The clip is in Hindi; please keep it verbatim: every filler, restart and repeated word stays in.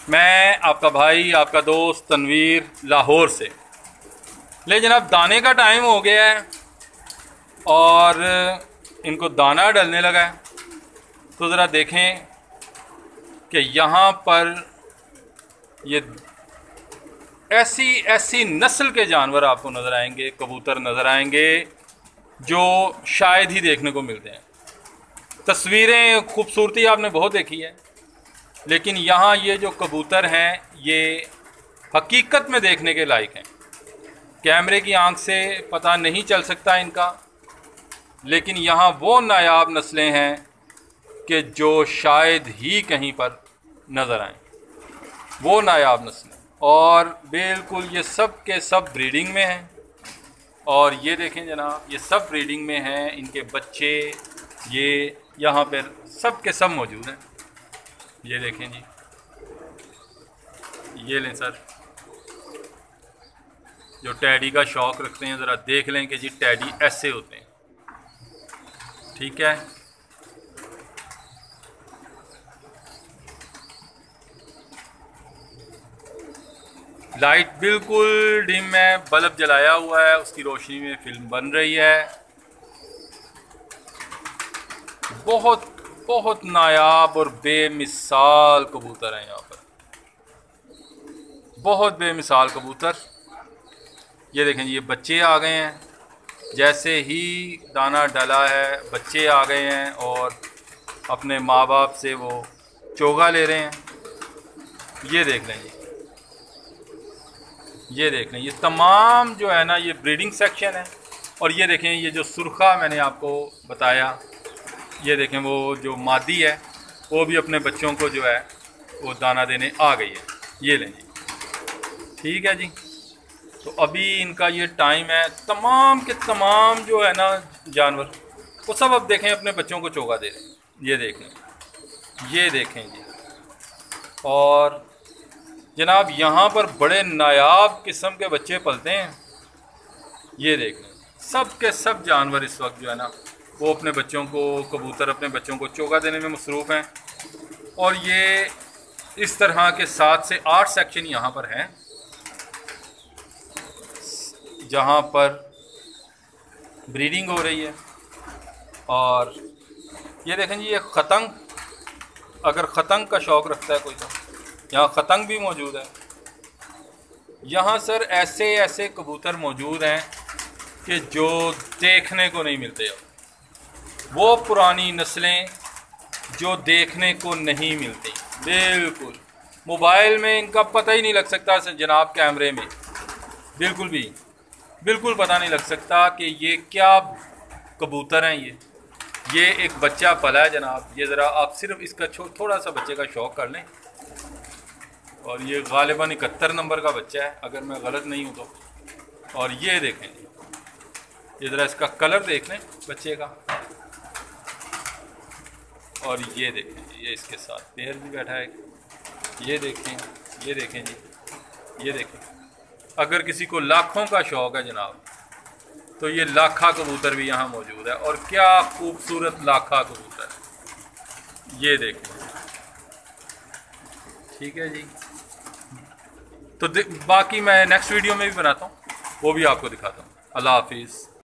मैं आपका भाई, आपका दोस्त तनवीर, लाहौर से। ले जनाब, दाने का टाइम हो गया है और इनको दाना डलने लगा है। तो ज़रा देखें कि यहाँ पर ये ऐसी ऐसी नस्ल के जानवर आपको नज़र आएंगे, कबूतर नज़र आएंगे जो शायद ही देखने को मिलते हैं। तस्वीरें, खूबसूरती आपने बहुत देखी है, लेकिन यहाँ ये जो कबूतर हैं ये हकीकत में देखने के लायक हैं। कैमरे की आंख से पता नहीं चल सकता इनका, लेकिन यहाँ वो नायाब नस्लें हैं कि जो शायद ही कहीं पर नज़र आएं। वो नायाब नस्लें, और बिल्कुल ये सब के सब ब्रीडिंग में हैं। और ये देखें जनाब, ये सब ब्रीडिंग में हैं। इनके बच्चे ये यहाँ पर सब के सब मौजूद हैं। ये देखें जी, ये लें सर, जो टैडी का शौक़ रखते हैं ज़रा देख लें कि जी टैडी ऐसे होते हैं। ठीक है, लाइट बिल्कुल डिम है, बल्ब जलाया हुआ है, उसकी रोशनी में फिल्म बन रही है। बहुत बहुत नायाब और बेमिसाल कबूतर हैं यहाँ पर, बहुत बेमिसाल कबूतर। ये देखें जी, ये बच्चे आ गए हैं। जैसे ही दाना डाला है बच्चे आ गए हैं और अपने माँ बाप से वो चोगा ले रहे हैं। ये देख लें जी, ये देख लें, ये तमाम जो है ना ये ब्रीडिंग सेक्शन है। और ये देखें, ये जो सुरखा मैंने आपको बताया, ये देखें वो जो मादी है वो भी अपने बच्चों को जो है वो दाना देने आ गई है। ये लें जी, ठीक है जी। तो अभी इनका ये टाइम है। तमाम के तमाम जो है ना जानवर वो सब अब देखें अपने बच्चों को चोगा दे रहे हैं। ये देखें, ये देखें जी। और जनाब यहाँ पर बड़े नायाब किस्म के बच्चे पलते हैं। ये देखें, सब के सब जानवर इस वक्त जो है ना वो अपने बच्चों को, कबूतर अपने बच्चों को चोगा देने में मसरूफ़ हैं। और ये इस तरह के सात से आठ सेक्शन यहाँ पर हैं जहाँ पर ब्रीडिंग हो रही है। और ये देखें जी, ये खतंग, अगर खतंग का शौक़ रखता है कोई तो यहाँ खतंग भी मौजूद है। यहाँ सर ऐसे ऐसे कबूतर मौजूद हैं कि जो देखने को नहीं मिलते। अब वो पुरानी नस्लें जो देखने को नहीं मिलती, बिल्कुल मोबाइल में इनका पता ही नहीं लग सकता जनाब, कैमरे में बिल्कुल भी बिल्कुल पता नहीं लग सकता कि ये क्या कबूतर हैं। ये ये एक बच्चा पला है जनाब। ये ज़रा आप सिर्फ इसका थोड़ा सा बच्चे का शौक़ कर लें। और ये गालिबन इकहत्तर नंबर का बच्चा है अगर मैं गलत नहीं हूँ तो। और ये देखें, ये ज़रा इसका कलर देख लें बच्चे का। और ये देखें, ये इसके साथ पेयर भी बैठा है। ये देखें, ये देखें जी, ये देखें। अगर किसी को लाखों का शौक़ है जनाब तो ये लाखा कबूतर भी यहाँ मौजूद है। और क्या खूबसूरत लाखा कबूतर है, ये देखें। ठीक है जी। तो बाकी मैं नेक्स्ट वीडियो में भी बनाता हूँ, वो भी आपको दिखाता हूँ। अल्लाह हाफिज़।